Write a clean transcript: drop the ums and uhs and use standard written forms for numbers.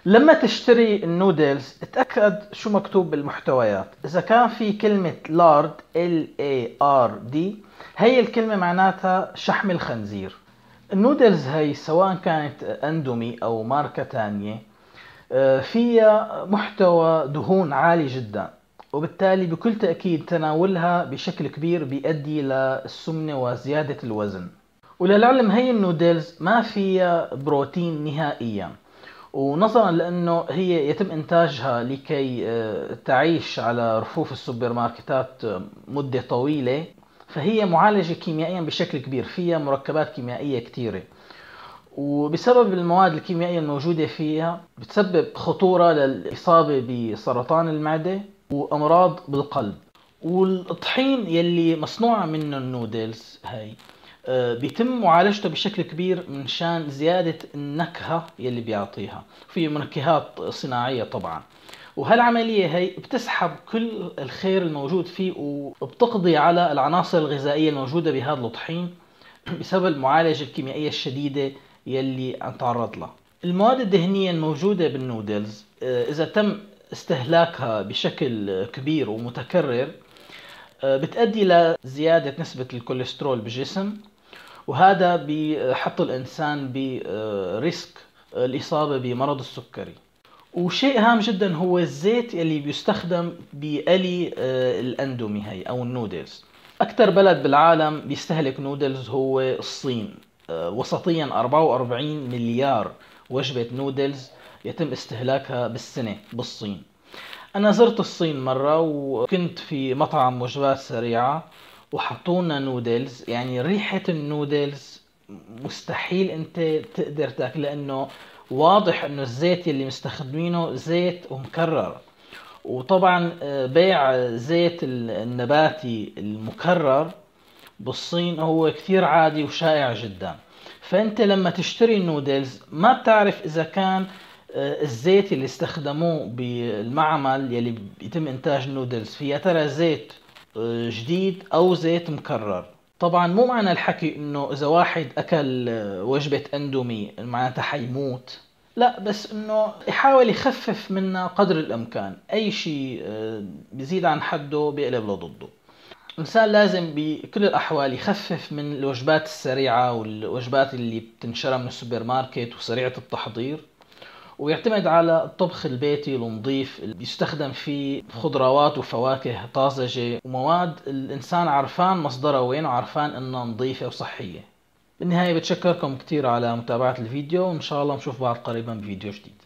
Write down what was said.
لما تشتري النودلز اتأكد شو مكتوب بالمحتويات. إذا كان في كلمة لارد LARD هي الكلمة معناتها شحم الخنزير. النودلز هي سواء كانت اندومي أو ماركة تانية فيها محتوى دهون عالي جدا، وبالتالي بكل تأكيد تناولها بشكل كبير بيؤدي للسمنة وزيادة الوزن. وللعلم هي النودلز ما فيها بروتين نهائيا، ونظرا لانه هي يتم انتاجها لكي تعيش على رفوف السوبر ماركتات مدة طويلة، فهي معالجة كيميائيا بشكل كبير، فيها مركبات كيميائية كثيرة، وبسبب المواد الكيميائية الموجودة فيها بتسبب خطورة للإصابة بسرطان المعدة وأمراض بالقلب. والطحين يلي مصنوع منه النودلز هي بيتم معالجته بشكل كبير من شان زيادة النكهة يلي بيعطيها، في منكهات صناعية طبعا. وهالعملية هي بتسحب كل الخير الموجود فيه وبتقضي على العناصر الغذائية الموجودة بهذا الطحين بسبب المعالجة الكيميائية الشديدة يلي نتعرض لها. المواد الدهنية الموجودة بالنودلز إذا تم استهلاكها بشكل كبير ومتكرر بتؤدي لزيادة نسبة الكوليسترول بالجسم، وهذا بيحط الإنسان بريسك الإصابة بمرض السكري. وشيء هام جدا هو الزيت اللي بيستخدم بقلي الأندومي هي أو النودلز. أكثر بلد بالعالم بيستهلك نودلز هو الصين. وسطيا 44 مليار وجبة نودلز يتم استهلاكها بالسنة بالصين. أنا زرت الصين مرة وكنت في مطعم وجبات سريعة وحطونا نودلز، يعني ريحة النودلز مستحيل أنت تقدر تاكل، لأنه واضح أنه الزيت اللي مستخدمينه زيت مكرر. وطبعا بيع زيت النباتي المكرر بالصين هو كثير عادي وشائع جدا. فأنت لما تشتري النودلز ما بتعرف إذا كان الزيت اللي استخدموه بالمعمل يلي بيتم انتاج النودلز فيه يا ترى زيت جديد او زيت مكرر. طبعا مو معنى الحكي انه اذا واحد اكل وجبة اندومي معناتها حيموت، لا، بس انه يحاول يخفف منها قدر الامكان. اي شيء بيزيد عن حده بيقلب لضده. الإنسان لازم بكل الأحوال يخفف من الوجبات السريعة والوجبات اللي بتنشرى من السوبر ماركت وسريعة التحضير، ويعتمد على الطبخ البيتي النظيف اللي بيستخدم فيه خضروات وفواكه طازجة ومواد الإنسان عرفان مصدرها وين وعرفان إنها نظيفة وصحية. بالنهاية بتشكركم كتير على متابعة الفيديو، وإن شاء الله نشوف بعض قريبا بفيديو جديد.